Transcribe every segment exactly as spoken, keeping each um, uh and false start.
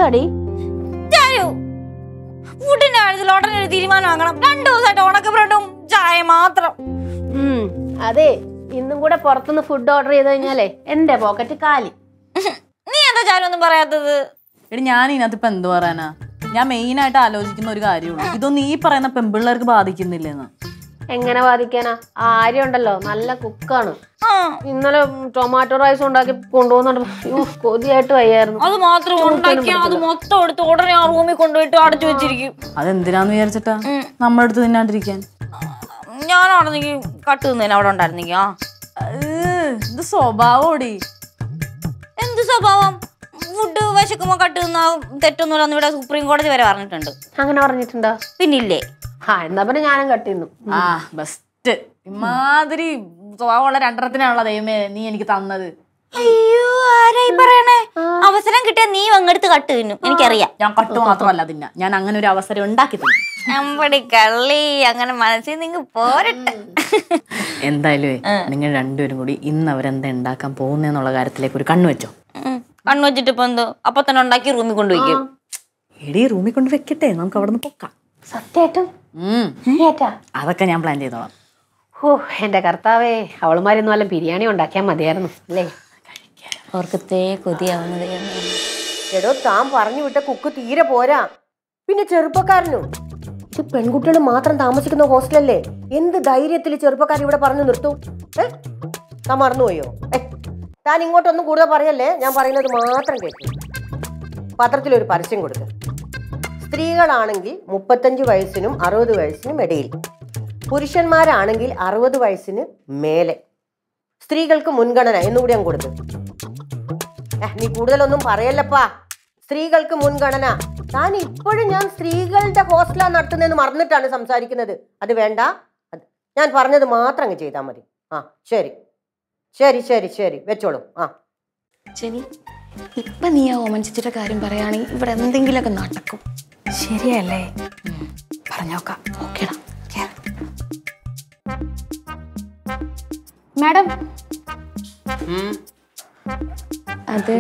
എന്താടി ഫുഡിന്റെ കാര്യത്തിൽ ഉടനെ ഒരു തീരുമാനമാക്കണം. രണ്ടു ദിവസമായിട്ട് ഉണക്ക ബ്രെഡും ചായ മാത്രം. ഉം അതെ, ഇന്നും കൂടെ പുറത്തുനിന്ന് ഫുഡ് ഓർഡർ ചെയ്ത് കഴിഞ്ഞാലേ എന്റെ പോക്കറ്റ് കാലി. നീ എന്താ ചാരൊന്നും പറയാത്തത്? എടി ഞാൻ ഇതിനകത്ത് ഇപ്പൊ എന്ത് പറയാനാ? ഞാൻ മെയിൻ ആയിട്ട് ആലോചിക്കുന്ന ഒരു കാര്യമുള്ളൂ, ഇതൊന്നും ഈ പറയുന്ന പെൺപിള്ളേർക്ക് ബാധിക്കുന്നില്ലെന്ന്. എങ്ങനെ ബാധിക്കാനാ? ആര്യം ഉണ്ടല്ലോ, നല്ല കുക്കാണ്. ഇന്നലെ ടൊമാറ്റോ റൈസ് ഉണ്ടാക്കി കൊണ്ടുപോകുന്നുണ്ട്. കൊതിയായിട്ട് വയ്യായിരുന്നു. അത് മാത്രം ഉണ്ടാക്കി അത് മൊത്തം എടുത്ത് ഉടനെ ആ റൂമിൽ കൊണ്ടുപോയിട്ട് അടച്ചു വെച്ചിരിക്കും. അതെന്തിനാന്ന് വിചാരിച്ചിട്ടാ നമ്മുടെ അടുത്ത് തിന്നാണ്ടിരിക്കാൻ? ഞാനാണെന്നെങ്കിൽ കട്ട് തിന്നേനെ അവിടെ ഉണ്ടായിരുന്നെങ്കിൽ. ആ ഇത് സ്വഭാവോടി. എന്ത് സ്വഭാവം? ഫുഡ് വിശക്കുമ്പോ കട്ട് തിന്നാ തെറ്റൊന്നുമില്ലെന്ന് ഇവിടെ സുപ്രീം കോടതി വരെ പറഞ്ഞിട്ടുണ്ട്. അങ്ങനെ പറഞ്ഞിട്ടുണ്ടോ? പിന്നില്ലേ. ആ എന്നാ പിന്നെ ഞാനും കട്ട് തിന്നു. ആ ബെസ്റ്റ്. ഇമാതിരി സ്വഭാവമുള്ള രണ്ടെണ്ണത്തിനാണല്ലോ ദൈവമേ നീ എനിക്ക് തന്നത്. അയ്യോ ആരായി പറയണേ? അവസരം കിട്ടിയ നീ അങ്ങെടുത്ത് കട്ട് തിന്നു. എനിക്കറിയാം. ഞാൻ കട്ട് മാത്രമല്ല തിന്ന, ഞാൻ അങ്ങനെ ഒരു അവസരം ഉണ്ടാക്കി തന്നു. അമ്പടി കള്ളി, അങ്ങനെ മനസ്സിൽ നിങ്ങൾ പോരട്ടെ. എന്തായാലും നിങ്ങൾ രണ്ടുപേരും കൂടി ഇന്ന് അവരെന്താ ഉണ്ടാക്കാൻ പോകുന്നുള്ള കാര്യത്തിലേക്ക് ഒരു കണ്ണു വെച്ചോ. കണ്ണു വെച്ചിട്ട് ഇപ്പൊ എന്തോ അപ്പൊ തന്നെ ഉണ്ടാക്കി റൂമിൽ കൊണ്ടുവയ്ക്കും. എടി റൂമിൽ കൊണ്ട് വെക്കട്ടെ, നമുക്ക് അവിടെ നിന്ന് പൊക്കാം. സത്യായിട്ടും അതൊക്കെ ഞാൻ പ്ലാൻ ചെയ്തോളാം. ഓ എന്റെ കർത്താവേ, അവളുമാരൊന്നും വല്ല ബിരിയാണി ഉണ്ടാക്കിയാൽ മതിയായിരുന്നു അല്ലേ? ഓർക്കത്തേ കൊതിയാവുന്നത്. എടോ താൻ പറഞ്ഞു വിട്ട കുക്ക് തീരെ പോരാ. പിന്നെ ചെറുപ്പക്കാരനും ഇത് പെൺകുട്ടികൾ മാത്രം താമസിക്കുന്ന ഹോസ്റ്റലല്ലേ? എന്ത് ധൈര്യത്തിൽ ചെറുപ്പക്കാർ ഇവിടെ പറഞ്ഞു നിർത്തൂ? ഏ താൻ മറന്നുപോയോ? ഏ താൻ ഇങ്ങോട്ടൊന്നും കൂടുതൽ പറയല്ലേ, ഞാൻ പറയുന്നത് മാത്രം കേട്ടു. പത്രത്തിലൊരു പരസ്യം കൊടുക്കുക. സ്ത്രീകളാണെങ്കിൽ മുപ്പത്തഞ്ച് വയസ്സിനും അറുപത് വയസ്സിനും ഇടയിൽ, പുരുഷന്മാരാണെങ്കിൽ അറുപത് വയസ്സിന് മേലെ, സ്ത്രീകൾക്ക് മുൻഗണന എന്നുകൂടി ഞാൻ കൊടുത്തു. നീ കൂടുതലൊന്നും പറയല്ലപ്പാ. സ്ത്രീകൾക്ക് മുൻഗണന. താൻ ഇപ്പോഴും ഞാൻ സ്ത്രീകളുടെ ഹോസ്റ്റലാണ് നടത്തുന്നതെന്ന് മറന്നിട്ടാണ് സംസാരിക്കുന്നത്. അത് വേണ്ട, ഞാൻ പറഞ്ഞത് മാത്രം അങ്ങ് ചെയ്താൽ മതി. ആ ശരി ശരി ശരി ശരി വെച്ചോളൂ. ആ ശരി, ഇപ്പൊ നീ ആ ഓമൻ ചേച്ചിയുടെ കാര്യം പറയുകയാണെങ്കിൽ ഇവിടെ എന്തെങ്കിലുമൊക്കെ നടക്കും. ശരിയല്ലേ? പറഞ്ഞോക്കാം. ഓക്കേടാ. മാഡം അത്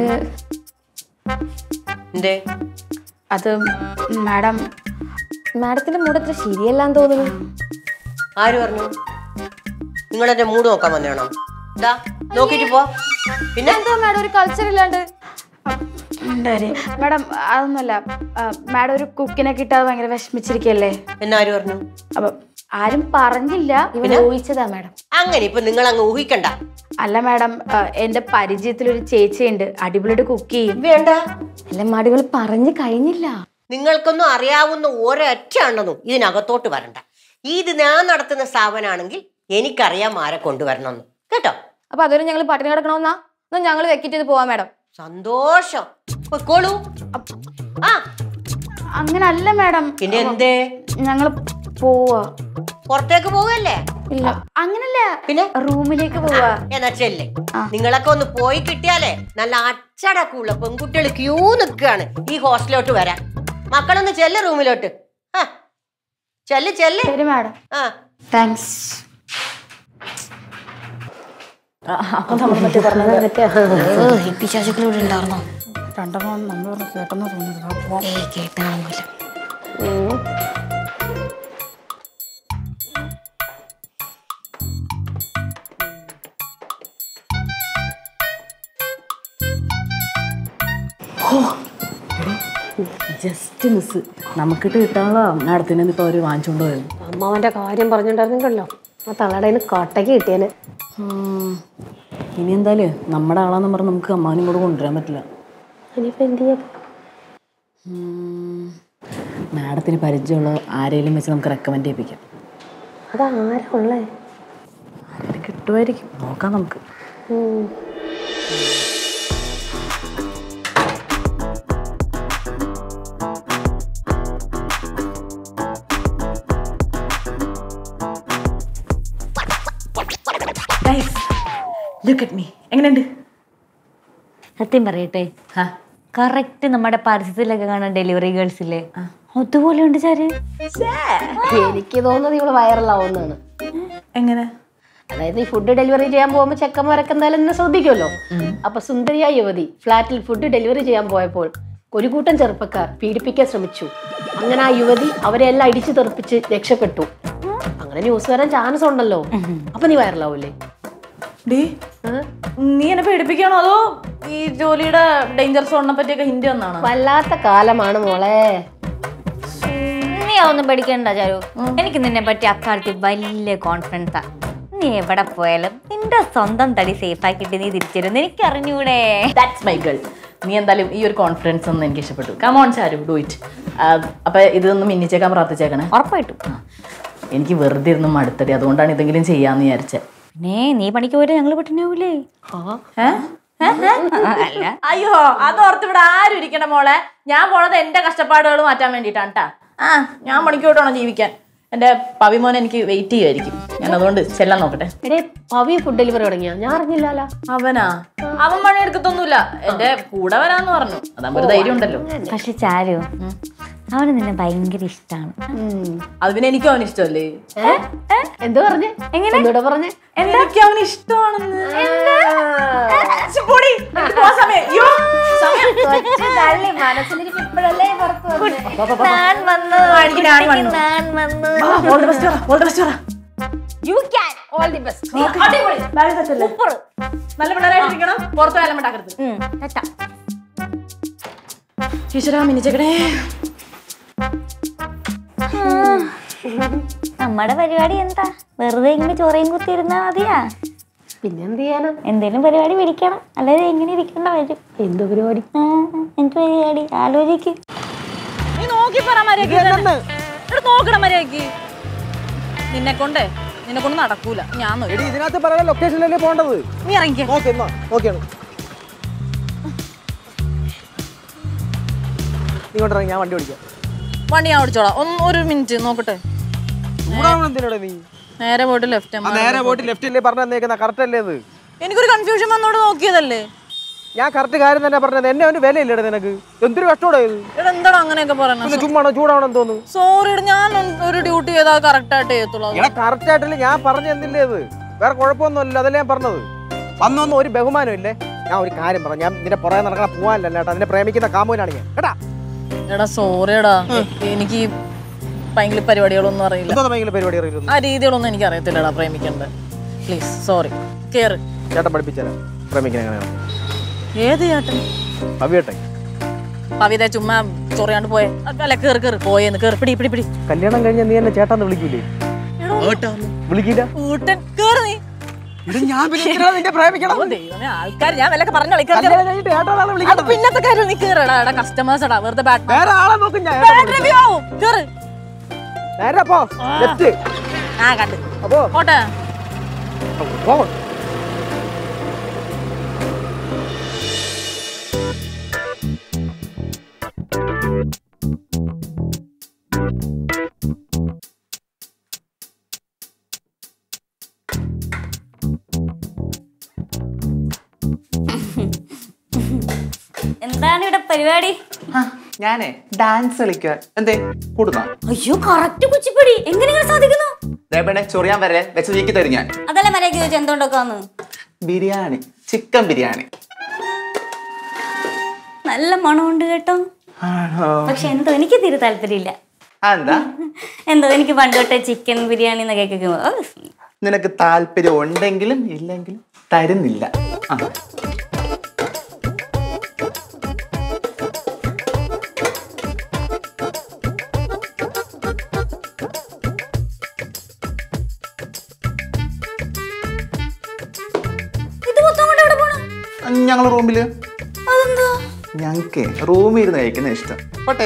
അത് മാഡം മാഡത്തിന്റെ മൂഡ് അത്ര ശരിയല്ലാന്ന് തോന്നുന്നു. ആര് പറഞ്ഞു? നിങ്ങളെന്റെ മൂഡ് നോക്കാൻ വന്നേണോ? നോക്കിട്ട് പോ. പിന്നെ എന്തോ മാഡം ഒരു കൾച്ചർ ഇല്ലാണ്ട്. മാഡം അതൊന്നുമല്ല, മാഡം ഒരു കുക്കിനെ കിട്ടാതെ ഭയങ്കര വിഷമിച്ചിരിക്കല്ലേ. എന്നാര് പറഞ്ഞു? അപ്പൊ ആരും പറഞ്ഞില്ല, ഇവനെ ഊഹിച്ചതാ മാഡം. അങ്ങനെ ഇപ്പൊ നിങ്ങൾ അങ്ങ് ഊഹിക്കണ്ട. അല്ല മാഡം, എന്റെ പരിചയത്തിൽ ഒരു ചേച്ചിയുണ്ട്, അടിപൊളിയായിട്ട് കുക്ക് ചെയ്യും. വേണ്ട, അല്ല മാഡികൾ പറഞ്ഞു കഴിഞ്ഞില്ല. നിങ്ങൾക്കൊന്നും അറിയാവുന്ന ഒരൊറ്റ ആണെന്നും ഇതിനകത്തോട്ട് വരണ്ട. ഇത് ഞാൻ നടത്തുന്ന സ്ഥാപനമാണെങ്കിൽ എനിക്കറിയാം ആരെ കൊണ്ടുവരണമെന്ന്, കേട്ടോ? അപ്പൊ അതൊരു ഞങ്ങൾ പട്ടിണി കിടക്കണമെന്നാ? എന്നാ ഞങ്ങൾ വെക്കിറ്റ് ചെയ്ത് പോവാം മാഡം. സന്തോഷം, പൊയ്ക്കോളൂ. ആ അങ്ങനെ അല്ല മാഡം. പിന്നെ എന്തേ? ഞങ്ങൾ പോവാ. പുറത്തേക്ക് പോവല്ലേ? ഇല്ല അങ്ങനല്ല, പിന്നെ റൂമിലേക്ക് പോവാ. എന്നാ ചെല്ലേ. നിങ്ങളൊക്കെ ഒന്ന് പോയി കിട്ടിയാലേ നല്ല അച്ചടക്കമുള്ള പെൺകുട്ടികൾ ക്യൂ നിൽക്കുകയാണ് ഈ ഹോസ്റ്റലിലോട്ട് വരാൻ. മക്കളൊന്ന് ചെല്ല് റൂമിലോട്ട്. ആ ചെല്ല് ചെല്ല്. ശരി മാഡം. ആ താങ്ക്സ്. പിശാചുക്കൾ ഇവിടെ ഉണ്ടായിരുന്നോ? രണ്ടെണ്ണം നമ്മൾ കേട്ടെന്ന് തോന്നുന്നത്. ഏയ് കേട്ടാണൊന്നുമില്ല. Just miss. നമുക്കിട്ട് കിട്ടാനുള്ള നടത്തിന് ഇപ്പൊ അവര് വാങ്ങിച്ചോണ്ട് പോയത്. അമ്മാവന്റെ കാര്യം പറഞ്ഞിട്ടുണ്ടായിരുന്നല്ലോ, ആ തള്ളടേന്ന് കട്ടക്ക് കിട്ടിയേനെ. ഇനി എന്തായാലും നമ്മുടെ ആളാന്ന് പറഞ്ഞ് നമുക്ക് അമ്മാവനും കൂടെ കൊണ്ടുവരാൻ പറ്റില്ല. ഇനിയിപ്പോ എന്ത് ചെയ്യാ? മാഡത്തിന് പരിചയമുള്ള ആരെങ്കിലും വെച്ച് നമുക്ക് റെക്കമെൻഡ് ചെയ്യിപ്പിക്കാം. അത് ആരാ ഉള്ളേ? ആരെങ്കിലും കിട്ടുമായിരിക്കും, നോക്കാം നമുക്ക്. എങ്ങനെയുണ്ട്? സത്യം പറയട്ടെ, കറക്റ്റ് നമ്മുടെ പരസ്യത്തിലൊക്കെ കാണാൻ ഡെലിവറി ഗേൾസില്ലേ, അതുപോലെ ഉണ്ട് ചാര്. എനിക്ക് തോന്നുന്നത് ഇവള് വൈറലാവുന്നതാണ്. എങ്ങനെ? അതായത് ഈ ഫുഡ് ഡെലിവറി ചെയ്യാൻ പോകുമ്പോൾ ചെക്കന്മാരൊക്കെ എന്തായാലും എന്നെ ശ്രദ്ധിക്കുമല്ലോ. അപ്പൊ സുന്ദരിയായ യുവതി ഫ്ലാറ്റിൽ ഫുഡ് ഡെലിവറി ചെയ്യാൻ പോയപ്പോൾ ഒരു കൂട്ടം ചെറുപ്പക്കാർ പീഡിപ്പിക്കാൻ ശ്രമിച്ചു. അങ്ങനെ ആ യുവതി അവരെല്ലാം ഇടിച്ചു തെറിപ്പിച്ച് രക്ഷപ്പെട്ടു. അങ്ങനെ ന്യൂസ് വരാൻ ചാൻസ് ഉണ്ടല്ലോ. അപ്പൊ നീ വൈറലാവൂലേ? നീ എന്നെ പേടിപ്പിക്കണോ അതോ ഈ ജോലിയുടെ ഡേഞ്ചർ സോണിനെ പറ്റിയൊക്കെ ഹിന്ദി ഒന്നാണ്? വല്ലാത്ത കാലമാണ് മോളെ. നീ ഒന്നും പേടിക്കണ്ട ചാരു. എനിക്ക് നിന്നെ പറ്റി അക്കാലത്ത് വലിയ കോൺഫിഡൻസാ. നീ എവിടെ പോയാലും നിന്റെ സ്വന്തം തടി സേഫ് ആക്കിയിട്ട് നീ തിരിച്ചിരുന്നു. എനിക്ക് അറിഞ്ഞൂടെ. That's my girl. നീ എന്തായാലും ഈ ഒരു കോൺഫിഡൻസ് ഒന്നും എനിക്ക് ഇഷ്ടപ്പെട്ടു. Come on Charu, do it. അപ്പൊ ഇതൊന്നും മിന്നിച്ചേക്കാൻ പ്രാർത്ഥിച്ചേക്കണേ. ഉറപ്പായിട്ടും. എനിക്ക് വെറുതെ ഇരുന്നും മടുത്തടി, അതുകൊണ്ടാണ് ഇതെങ്കിലും ചെയ്യാന്ന് വിചാരിച്ചത്. പിന്നെ നീ പണിക്ക് പോയാൽ ഞങ്ങള് പെട്ടെന്നാവൂലേ? അല്ല, അയ്യോ അത് ഓർത്ത് ഇവിടെ ആരും ഇരിക്കണ മോളെ. ഞാൻ പോണത് എന്റെ കഷ്ടപ്പാടുകൾ മാറ്റാൻ വേണ്ടിയിട്ടാണ് കേട്ടാ. ആ ഞാൻ പണിക്ക് പോയിട്ടാണോ ജീവിക്കാൻ? എന്റെ പവിമോനെ എനിക്ക് വെയിറ്റ് ചെയ്യുമായിരിക്കും. ഞാൻ അതുകൊണ്ട് ചെല്ലാൻ നോക്കട്ടെ. എടേ പവി ഫുഡ് ഡെലിവറി തുടങ്ങിയ? ഞാൻ അറിഞ്ഞില്ലല്ലോ. അവനാ? അവൻ പണി എടുക്കത്തൊന്നുമില്ല, എന്റെ കൂടെ വരാന്ന് പറഞ്ഞു. അതാകുമ്പോ ഒരു ധൈര്യം ഉണ്ടല്ലോ. പക്ഷെ ചാരു, അവന് നിന്നെ ഭയങ്കര ഇഷ്ടമാണ്. അത് പിന്നെ എനിക്കും അവന് ഇഷ്ടമല്ലേ? എന്ത് പറഞ്ഞേ? എങ്ങനെ എന്നോട് പറഞ്ഞേ? എനിക്ക് അവന് ഇഷ്ടമാണെന്ന്. നല്ല പിള്ളേരായിട്ടിരിക്കണം, പുറത്ത് വേലം ഉണ്ടാക്കരുത്. ഈശ്വരാ മിനിച്ചേക്കണേ. നമ്മുടെ പരിപാടി എന്താ? വെറുതെ ഇങ്ങനെ ചോറയും കുത്തിയിരുന്നാ മതിയാ? പിന്നെ എന്ത് ചെയ്യാനാ? എന്തേലും പരിപാടി പിടിക്കണം, അല്ലാതെ എങ്ങനെ ഇരിക്കേണ്ട വരും. എന്ത് പരിപാടി? എന്ത് പരിപാടി ആലോചിക്ക്. നീ നോക്കി പറ മര്യാദക്ക്. നോക്കണം മര്യാദക്ക്. നിന്നെ കൊണ്ടേ നിന്നെ കൊണ്ട് നടക്കൂല. ഞാൻ ഇതിനകത്ത് പറയുന്ന ലൊക്കേഷനിലല്ലേ പോണ്ടത്. നീ ഇറങ്ങിക്കേ. നോക്കിയാണ് നീ കൊണ്ടിറങ്ങി, ഞാൻ വണ്ടി ഓടിക്കാം. വണ്ടി ഞാൻ ഓടിച്ചോളാം. ഒന്ന് ഒരു മിനിറ്റ് നോക്കട്ടെ. നീ നേരെ പോയിട്ട് ലെഫ്റ്റ്. നേരെ പോയിട്ട് ലെഫ്റ്റ് അല്ലേ പറഞ്ഞേക്കുന്ന? കറക്റ്റ് അല്ലേ അത്? എനിക്കൊരു കൺഫ്യൂഷൻ വന്നോട് നോക്കിയതല്ലേ. ഞാൻ കറക്റ്റ് കാര്യം തന്നെ പറഞ്ഞത്. എന്നെ അവന് വിലയില്ലേ നിനക്ക്? എന്തൊരു കഷ്ടോടെ എന്താണ് അങ്ങനെയൊക്കെ പറയുന്നത്? ചുമ്മാണോ ചൂടാവണം തോന്നുന്നു. സോറി, ഞാൻ ഒരു ഡ്യൂട്ടി ചെയ്താൽ കറക്റ്റ് ആയിട്ട് ചെയ്യത്തുള്ളൂ. കറക്റ്റ് ആയിട്ടില്ല ഞാൻ പറഞ്ഞു തന്നില്ലേ? അത് വേറെ കുഴപ്പമൊന്നുമില്ല, അതല്ലേ ഞാൻ പറഞ്ഞത്. വന്നൊന്നും ഒരു ബഹുമാനം ഇല്ലേ? ഞാൻ ഒരു കാര്യം പറഞ്ഞു, ഞാൻ നിന്റെ പുറകെ നടക്കണ പോവാനല്ല കേട്ടോ. നിന്നെ പ്രേമിക്കുന്ന കാമുവിനാണ് ഞാൻ കേട്ടാ. എടാ സോറിയടാ, എനിക്ക് ഭയങ്കര പരിപാടികളൊന്നും അറിയില്ല. പരിപാടി അറിയില്ല, ആ രീതികളൊന്നും എനിക്ക് അറിയത്തില്ലടാ പ്രേമിക്കണ്ട. Please sorry. കേറ്. ചേട്ടൻ പഠിപ്പിച്ചാലോ പ്രേമിക്കാൻ എങ്ങനെയാണ്? ഏത് ചേട്ടൻ? പവിയേട്ടെ. പവിത ചുമ്മാ ചൊറിയാണ്ട് പോയെ. അല്ല കേറ് കേറ് പോയെന്ന്. കേറ്, പിടി പിടി പിടി. കല്യാണം കഴിഞ്ഞ നീ എന്നെ ചേട്ടാന്ന് വിളിക്കൂലേ? വിളിക്കില്ല. കേറ് നീ. ആൾക്കാർ ഞാൻ വിലക്ക് പറഞ്ഞു പിന്നത്തെ കാര്യം. നീ കേറടാ. കസ്റ്റമേഴ്സ് എടാ, വെറുതെ ആ കണ്ട് പോട്ടെ. എന്താണ് ഇവിടെ പരിപാടി? ഞാനേ ഡാൻസ് കളിക്കുക. എന്തേ കൂടുന്നോ? അയ്യോ കറക്റ്റ് കുച്ചിപ്പടി. എങ്ങനെ സാധിക്കുന്നു? ചൊറിയാൻ വരെ വെച്ച് നീക്കി തരും ഞാൻ. അതല്ല മര്യാദ ചോദിച്ചു എന്തുകൊണ്ടൊക്കെന്ന്? ബിരിയാണി, ചിക്കൻ ബിരിയാണി. നല്ല മണമുണ്ട് കേട്ടോ. പക്ഷെ എന്തോ എനിക്ക് തീരെ താല്പര്യമില്ല. എന്താ? എന്തോ എനിക്ക് പണ്ട് തൊട്ടേ ചിക്കൻ ബിരിയാണി എന്നൊക്കെ കേൾക്കുമ്പോ നിനക്ക് താല്പര്യം ഉണ്ടെങ്കിലും ഇല്ലെങ്കിലും തരുന്നില്ല. ഞങ്ങള് റൂമില് ഞങ്ങക്ക് റൂമിൽ ഇരുന്ന് കഴിക്കുന്ന ഇഷ്ടം. പോട്ടെ.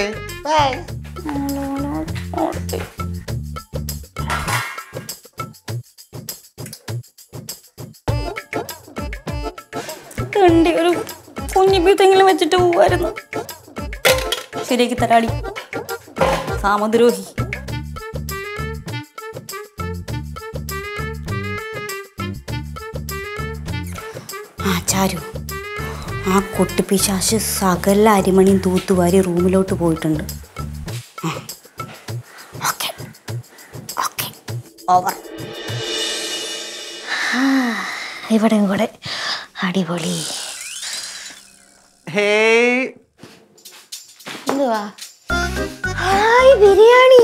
കണ്ടി ഒരു കുഞ്ഞിപ്പീത്തെങ്കിലും വെച്ചിട്ട് പോവായിരുന്നു. ശരിയാക്കി തരാടി സാമദ്രോഹി. ആ ചാരു, ആ കൊട്ടിപ്പിശാശ് സകല അരിമണിയും തൂത്തുവാരി റൂമിലോട്ട് പോയിട്ടുണ്ട്. Okay okay over. ഇവിടെയും കൂടെ അടിപൊളി. ഹേ എന്തുവാ? ഹായ് ബിരിയാണി.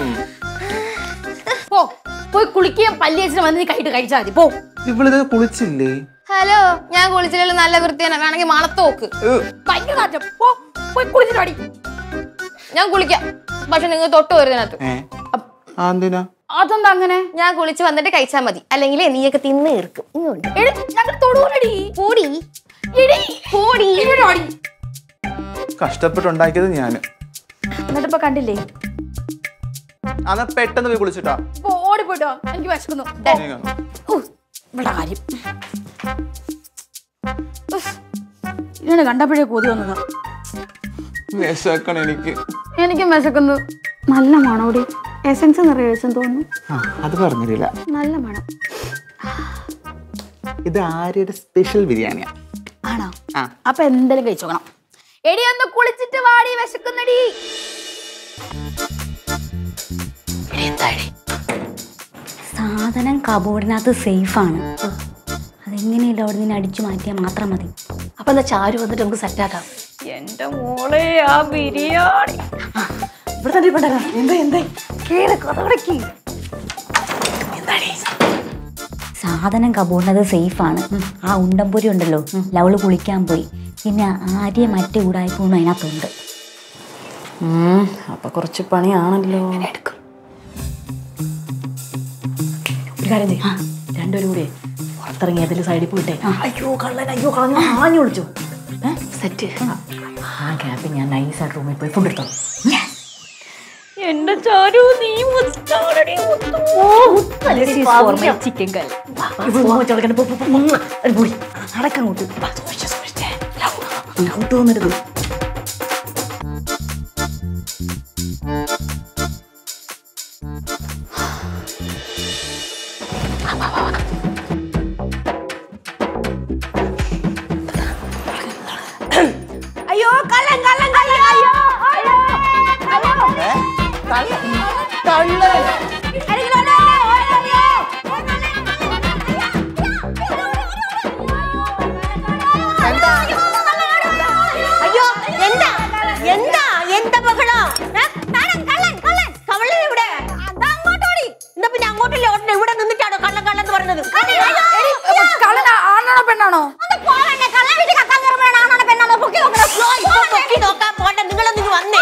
പോ പോയി കുളിക്കുകയും പല്ലി വെച്ചിട്ട് വന്ന് നീ കൈയിട്ട് കഴിച്ചാൽ മതി. പോ. ഇവളിത് കുളിച്ചില്ലേ? ഹലോ, ഞാൻ കുളിച്ചില്ലല്ലോ, നല്ല വൃത്തിയാണ്. വേണമെങ്കിൽ മണത്ത് നോക്ക്. ഭയങ്കര നാറ്റം. പോ പോയി കുളിച്ചിട്ട് പാടി. ഞാൻ കുളിക്കാം, പക്ഷെ നിങ്ങൾ തൊട്ട് വരുന്നതിനകത്ത്. എന്തിനാ? അതെന്താ അങ്ങനെ? ഞാൻ കുളിച്ച് വന്നിട്ട് കഴിച്ചാൽ മതി, അല്ലെങ്കിൽ നീയൊക്കെ തിന്ന് തീർക്കും. ഇങ്ങോട്ട് ഞങ്ങൾ തൊടുകൂടി. പോടി പോടി. കഷ്ടപ്പെട്ടുണ്ടാക്കിയത് ഞാന്. എന്നിട്ടിപ്പോ കണ്ടില്ലേ? അന്ന് പെട്ടെന്ന് പോയി കുളിച്ചിട്ടാ. ഓടിപ്പോയിട്ടോ, എനിക്ക് വിശക്കുന്നു. ഇവിടെ കാര്യം ഇങ്ങനെ കണ്ടപ്പോഴേ കൊതി വന്നതാ. വിശക്കണം എനിക്ക്. എനിക്കും വിശക്കുന്നു. നല്ല മണോടി. എസൻസ് നിറയൊഴിച്ചെന്ന് തോന്നുന്നു. അത് പറഞ്ഞില്ല. നല്ല മണം. ഇത് ആര്യയുടെ സ്പെഷ്യൽ ബിരിയാണിയാ. ആണോ? അപ്പൊ എന്തെങ്കിലും കഴിച്ചോക്കണം. എടി ഒന്ന് കുളിച്ചിട്ട് വാടി, വിശക്കുന്നടി. സാധനം കബോർഡിനകത്ത് സേഫാണ്. അതെങ്ങനെയല്ല അവിടെ നിന്ന് അടിച്ചു മാറ്റിയാൽ മാത്രം മതി. അപ്പൊ എന്നാ ചാരു വന്നിട്ട് നമുക്ക് സെറ്റാക്കാം. എന്റെ മോളെ, ആ ബിരിയാണി ഇവിടെ തന്നെ പെടാ. എന്താ എന്താ കേള് കഥടക്കി. സാധനം കബോർഡിനകത്ത് സേഫാണ്. ആ ഉണ്ടംപൊരി ഉണ്ടല്ലോ, ലവള് കുളിക്കാൻ പോയി. പിന്നെ ആര്യ മറ്റേ ഉടായ്പൂണ് അതിനകത്തുണ്ട്. അപ്പൊ കുറച്ച് പണിയാണല്ലോ. ഒരു കാര്യം ചെയ്യ, രണ്ടുപേരും കൂടെ പുറത്തിറങ്ങി അതിൽ സൈഡിൽ പോയിട്ടെ അയ്യോ കള്ളൻ അയ്യോ കളഞ്ഞു ആഞ്ഞു വിളിച്ചു. സെറ്റ്. ആ ഗ്യാപ്പിൽ ഞാൻ നൈസായിട്ട് റൂമിൽ പോയി ഫുഡ് എടുത്തോ. എന്റെ ചാരു, നീ ചിക്കൻ കറി നടക്കങ്ങോട്ട് തോന്നരുത്. അയ്യോ കള്ളൻ കള്ളൻ കള്ളൻ. അയ്യോ അയ്യോ അയ്യോ എന്താ എന്താ എന്താ ബഹളം? കള്ളൻ ഇവിടെ എന്നാ പിന്നെ അങ്ങോട്ടല്ലേ ഓടണം. ഇവിടെ നിന്നിട്ടാണോ കള്ളൻ കള്ളൻ എന്ന് പറഞ്ഞത്? കള്ളൻ ആണാണോ പെണ്ണാണോ? നോക്കാൻ പോണ്ട, നിങ്ങളൊന്നും വന്നേ.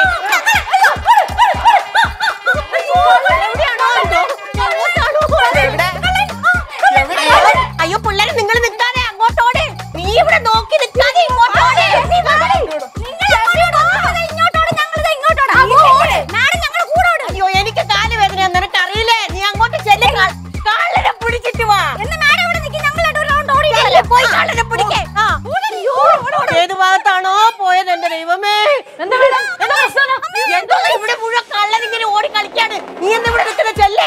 അയ്യോ പിള്ളേരെ, നിങ്ങൾ നിൽക്കാതെ അങ്ങോട്ടോടെ. നീ ഇവിടെ നോക്കി നിൽക്കാതെ ഇങ്ങോട്ടോടെ. അയ്യോ എനിക്ക് കാല് വേദന, നിനക്ക് അറിയില്ലേ? നീ അങ്ങോട്ട് ചെല്ലെ, കാലിനെ പിടിച്ചിട്ട് വാ. പോയി കാലിനെ പിടിക്കേ. ഏത് ഭാഗത്താണോ പോയത് എന്റെ ദൈവമേ? എന്തോ ഇവിടെ മുഴുവൻ കള്ളൻ ഇങ്ങനെ ഓടി കളിക്കാണ്. നീ എന്താ ഇവിടെ നിൽക്കുന്ന? ചെല്ലേ.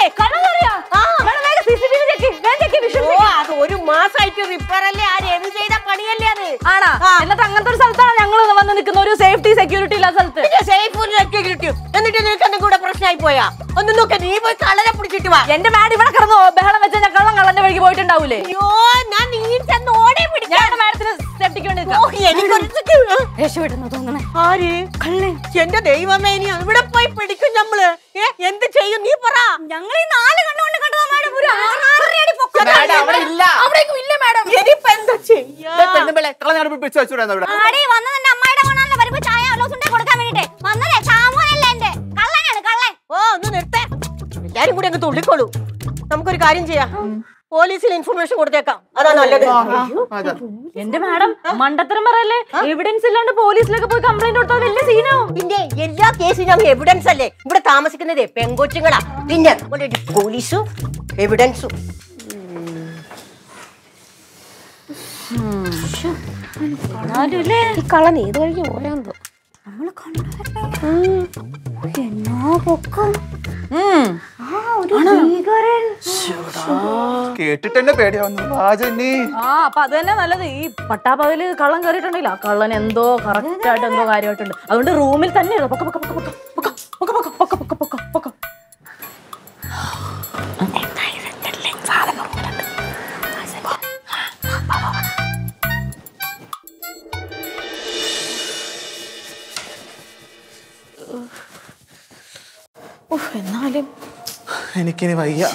അത് ഒരു മാസമായിട്ട് റിപ്പയർ അല്ലേ? ആ രവി ചെയ്ത പണിയല്ലേ അത്? ആണാ? എന്നിട്ട് അങ്ങനത്തെ ഒരു സ്ഥലത്താണ് ഞങ്ങൾ വന്ന് നിൽക്കുന്ന, ഒരു സേഫ്റ്റി സെക്യൂരിറ്റി ഇല്ലാത്ത സ്ഥലത്ത്. സേഫ് സെക്യൂരിറ്റി എന്നിട്ട് നിനക്ക് എന്തും കൂടെ പ്രശ്നമായി പോയാ? ഒന്ന് നോക്ക, നീ പോയി കള്ളനെ പിടിച്ചിട്ട് വാ. എന്റെ മാഡ് ഇവിടെ കിടന്നു ബഹളം വെച്ചാൽ ഞാൻ കള്ളം കള്ളന്റെ വഴിക്ക് പോയിട്ടുണ്ടാവൂലേ? അയ്യോ ഞാൻ നീ ചെന്ന് ഓടെ പിടിക്കാൻ മാഡത്തിന് സേഫ്റ്റിക്ക് വേണ്ടി രക്ഷപ്പെടുന്നു തോന്നണേ. ആര്? കള്ളൻ. എന്റെ ദൈവമേ, ഇനി ഇവിടെ പോയി പിടിക്കും നമ്മള്. എന്ത് ചെയ്യും നീ പറ? ഞങ്ങൾ ഈ നാല് കണ്ണുകൊണ്ട് കണ്ടതാ മാഡം. ഒരു ആറരയടി പൊക്കം. അവിടെ ഇല്ല. അവിടേക്കും ഇല്ല മാഡം. ഇനിയിപ്പോ എന്താ ചെയ്യാ? പെണ്ണുമ്പിള്ളെ കളഞ്ഞാൽ പിടിച്ചു വെച്ചൂടാ ഇവിടെ. ആടി വന്നതിന്റെ അമ്മയുടെ കൊണ്ടാണല്ലോ വരുമ്പോ ചായ ആലോചന കൊടുക്കാൻ വേണ്ടിട്ട് വന്നതേ. സാമൂനല്ല എന്റെ കള്ളനാണ് കള്ളൻ. ഓ ഒന്ന് നിർത്തേ, എല്ലാരും കൂടി അങ്ങ് തുള്ളിക്കോളൂ. നമുക്കൊരു കാര്യം ചെയ്യാം, പോലീസിൽ ഇൻഫർമേഷൻ കൊടുത്തേക്കാം. അതാ നല്ലത്. എന്റെ മാഡം മണ്ടത്തരം പറയല്ലേ? എവിഡൻസ് ഇല്ലാണ്ട് പോലീസിലൊക്കെ പോയി കംപ്ലൈന്റ് കൊടുത്താൽ വലിയ സീനാവും. പിന്നെ എല്ലാ കേസിനും ഞങ്ങൾ എവിഡൻസ് അല്ലേ? ഇവിടെ താമസിക്കുന്നതേ പെങ്കൊച്ചുങ്ങളാ. പിന്നെ പോലീസും എവിഡൻസും. ഈ കള്ളൻ ഏത് കഴിഞ്ഞ് പോയാന്തോ. എന്നാ പൊക്കം. കേട്ടിട്ട് എന്നെ പേടിയാവുന്നു. വാജന്നി. ആ അപ്പൊ അത് തന്നെ നല്ലത്. ഈ പട്ടാപ്പകല് കള്ളം കയറിയിട്ടുണ്ടെങ്കിൽ ആ കള്ളൻ എന്തോ കറക്റ്റ് ആയിട്ട് എന്തോ കാര്യമായിട്ടുണ്ട്. അതുകൊണ്ട് റൂമിൽ തന്നെ പൊക്ക പൊക്ക പൊക്ക പൊക്ക പൊക്ക പൊക്ക പൊക്ക പൊക്ക പൊക്ക പൊക്ക. എനിക്കിനി വയ്യ.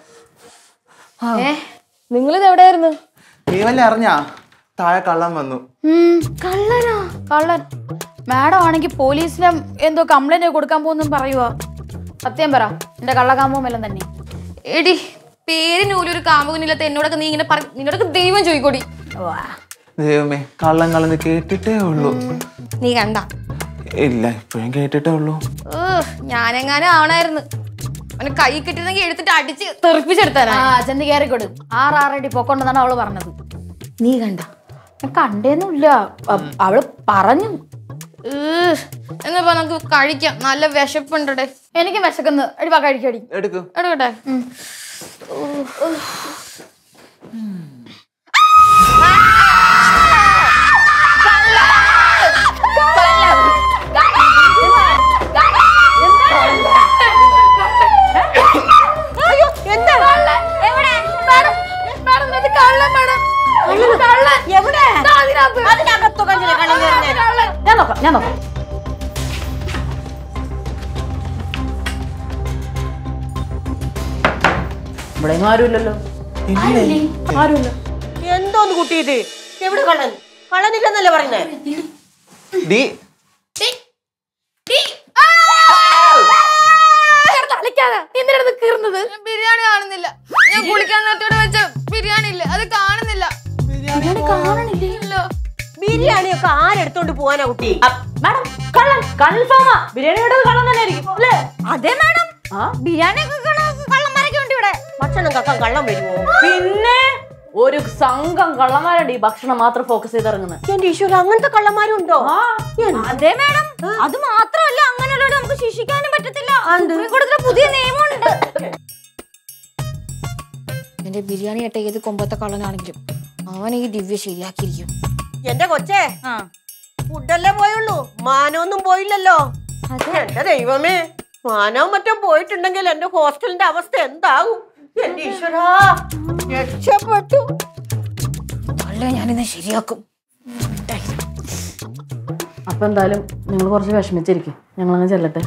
നിങ്ങളിത് എവിടെയായിരുന്നു? നീ വല്ല അറിഞ്ഞാ താഴെ കള്ളൻ വന്നു. കള്ളനാ? കള്ളൻ മാഡം ആണെങ്കിൽ പോലീസിനെ എന്തോ കംപ്ലൈന്റ് കൊടുക്കാൻ പോകുന്നു പറയുവാ. സത്യം പറ, എന്റെ കള്ളകാമ്പവും എല്ലാം തന്നെ. എടി പേരിനൂലൊരു കാമുകനില്ലാത്ത എന്നോടൊക്കെ നീ ഇങ്ങനെ പറ, നിന്നോടൊക്കെ ദൈവം ചോദിക്കോടി. ദൈവമേ, കള്ളൻ കള്ളന്ന് കേട്ടിട്ടേ ഉള്ളൂ. നീ കണ്ട? ഇല്ല, ഇപ്പോഴും കേട്ടിട്ടേ ഉള്ളൂ. ഞാനെങ്ങാനും ആവണായിരുന്നു. അവന് കൈ കിട്ടിയിരുന്നെങ്കിൽ എടുത്തിട്ട് അടിച്ച് തെറിപ്പിച്ചെടുത്താനാ. ചെന്ന് കയറിക്കൊടു. ആറാറടി പൊക്കൊണ്ടെന്നാണ് അവള് പറഞ്ഞത്. നീ കണ്ട? കണ്ടേന്നുമില്ല, അവള് പറഞ്ഞു. എന്നാ നമുക്ക് കഴിക്കാം, നല്ല വിശപ്പുണ്ടേ. എനിക്ക് വിശക്കുന്നു. എടി വാ കഴിക്കടി. എടുക്കും എടുക്കട്ടെ. ഞാൻ നോക്കാം ഞാൻ നോക്കാം ഇവിടെ ഒന്നും ആരുമില്ലല്ലോ. ആരുമില്ല. എന്തോന്ന് കുട്ടി ഇത്? എവിടെ കള്ളൻ? കള്ളനില്ലെന്നല്ലേ പറയുന്നേ? ബിരിയാണി കാണുന്നില്ല. ഞാൻ കുളിക്കാൻ നേരത്തോടെ വെച്ച ബിരിയാണി ഇല്ലേ, അത് കാണുന്നില്ല. ബിരിയാണി കാണണില്ലല്ലോ. ബിരിയാണിയൊക്കെ ആരെടുത്തോണ്ട് പോവാനാ കുട്ടി? മാഡം കള്ളൻ കൺഫേമാ. ബിരിയാണിയുടെ കള്ളൻ തന്നെ ആയിരിക്കും അല്ലേ? അതെ മാഡം, ബിരിയാണി കള്ളന്മാരൊക്കെ ഉണ്ട് ഇവിടെ. ഭക്ഷണം കക്കാൻ കള്ളം വരുമോ? പിന്നെ ഒരു സംഘം കള്ളന്മാരുണ്ട് ഈ ഭക്ഷണം മാത്രം ഫോക്കസ് ചെയ്ത് ഇറങ്ങുന്നത്. എന്റെ ഈശ്വര, അങ്ങനത്തെ കള്ളന്മാരും ഉണ്ടോ? അതെ മാഡം, അത് മാത്രമല്ല അങ്ങനെയുള്ളവരെ നമുക്ക് ശിക്ഷിക്കാനും പറ്റത്തില്ല. പുതിയ നിയമമുണ്ട്. എന്റെ ബിരിയാണി ആയിട്ട് ഏത് കൊമ്പത്തെ കള്ളനാണെങ്കിലും അവൻ ഈ ദിവ്യ ശരിയാക്കിയിരിക്കും. എന്റെ കൊച്ചേ, ഫുഡല്ലേ പോയുള്ളൂ, മാനൊന്നും പോയില്ലല്ലോ. എന്റെ ദൈവമേ, മാനവും മറ്റും പോയിട്ടുണ്ടെങ്കിൽ എന്റെ ഹോസ്റ്റലിന്റെ അവസ്ഥ എന്താകും? എന്റെ ഈശ്വരാ, രക്ഷപ്പെട്ടു. ഞാനിന്ന് ശരിയാക്കും. അപ്പൊ എന്തായാലും നിങ്ങൾ കുറച്ച് വിഷമിച്ചിരിക്കും, ഞങ്ങളങ്ങ് ചെല്ലട്ടെ.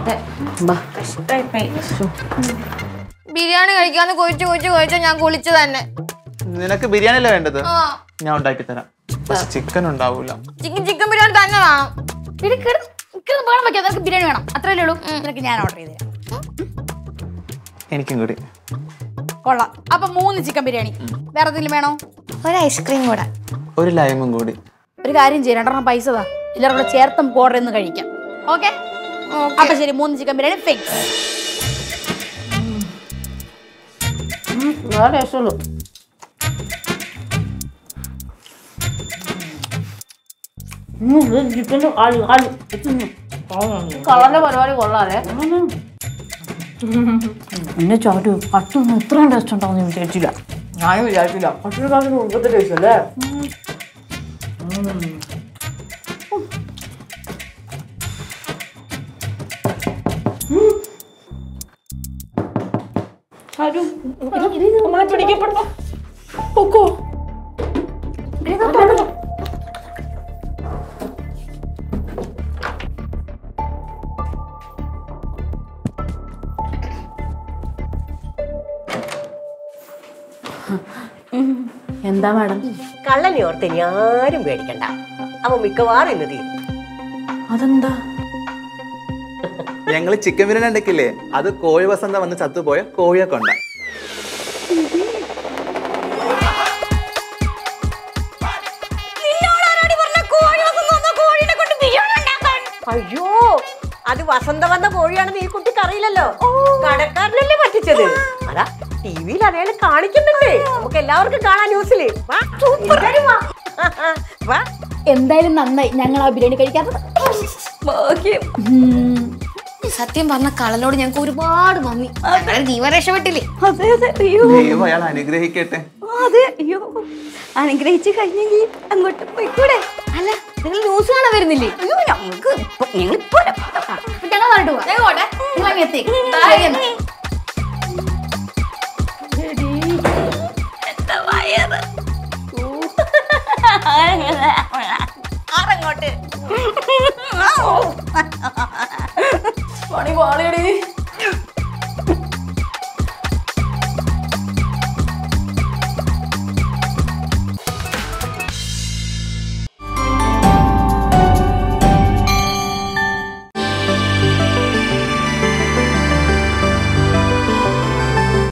ബിരിയാണി കഴിക്കാന്ന് കൊഴിച്ച് കൊഴിച്ച് കൊഴിച്ച ഞാൻ കുളിച്ചു തന്നെ. നിനക്ക് ബിരിയാണി അല്ലേ വേണ്ടത്? ഞാൻ ഉണ്ടാക്കി തരാം. പക്ഷെ ചിക്കൻ ഉണ്ടാവൂല. ചിക്കൻ ചിക്കൻ ബിരിയാണി തന്നെ വേണം. വേണം വെക്കാം, നിനക്ക് ബിരിയാണി വേണം അത്രയല്ലേ ഉള്ളൂ. നിനക്ക് ഞാൻ ഓർഡർ ചെയ്ത് തരാം. എനിക്കും കൂടി. കൊള്ളാം. അപ്പൊ മൂന്ന് ചിക്കൻ ബിരിയാണി. വേറെ എന്തെങ്കിലും വേണോ? ഒരു ഐസ്ക്രീം കൂടെ, ഒരു ലൈമും കൂടി. ഒരു കാര്യം ചെയ്യാം, രണ്ടെണ്ണം പൈസ താ, എല്ലാവരും കൂടെ ചേർത്ത് നമുക്ക് ഓർഡർ ചെയ്ത് കഴിക്കാം. ഓക്കെ? അപ്പൊ ശരി, മൂന്ന് ചിക്കൻ ബിരിയാണി ഫിക്സ്. ടേസ്റ്റുള്ളൂ. കളറിന്റെ പരിപാടി കൊള്ളാല്ലേ? എന്നെ ചാട്ടു കട്ടൊന്നും ഇത്രയും ടേസ്റ്റ് ഉണ്ടാവും ഞാൻ വിചാരിച്ചില്ല. ഞാനും വിചാരിച്ചില്ല. കട്ടിൽ മുമ്പത്തെ ടേസ്റ്റ് അല്ലേ? പിടിക്കപ്പെട്ടോ പൊക്കോ. എന്താ മാഡം? കള്ളനെ ഓർത്ത് ഇനി ആരും പേടിക്കണ്ട, അവൻ മിക്കവാറും ഇന്ന് തീരും. അതെന്താ? ഞങ്ങള് ചിക്കൻ ബിരിയാണി ഉണ്ടാക്കില്ലേ, അത് കോഴി വസന്ത വന്ന് ചത്തുപോയ കോഴിയെ കൊണ്ട. അയ്യോ, അത് വസന്ത വന്ന കോഴിയാണെന്ന് ഈ കുട്ടിക്ക് അറിയില്ലല്ലോ. കടക്കാരനല്ലേ പറ്റിച്ചത്. അതാ ടിവിയിൽ അയാൾ കാണിക്കുന്നുണ്ട്, നമുക്ക് എല്ലാവർക്കും കാണാൻ ന്യൂസില്. എന്തായാലും നന്നായി ഞങ്ങൾ ആ ബിരിയാണി കഴിക്കാത്തത്. സത്യം പറഞ്ഞ കള്ളനോട് ഞങ്ങൾക്ക് ഒരുപാട് നന്ദി. ജീവൻ രക്ഷപ്പെട്ടില്ലേ? അതെ അതെ. അയ്യോ ദൈവം അയാൾ അനുഗ്രഹിക്കട്ടെ. അതെ. അയ്യോ, അനുഗ്രഹിച്ച് കഴിഞ്ഞെങ്കിൽ അങ്ങോട്ട് പോയിക്കൂടെ? അല്ല, നിങ്ങൾ ന്യൂസ് കാണാൻ വരുന്നില്ലേ? അയ്യോ, ഞങ്ങൾക്ക് ഞങ്ങളിപ്പോ ഞങ്ങൾ പറഞ്ഞിട്ട് പോവാം. ഞങ്ങളോട്ടെ നിങ്ങൾ എത്തി. എന്താ വയറ് ആറങ്ങോട്ട് പണി പാളിയടി.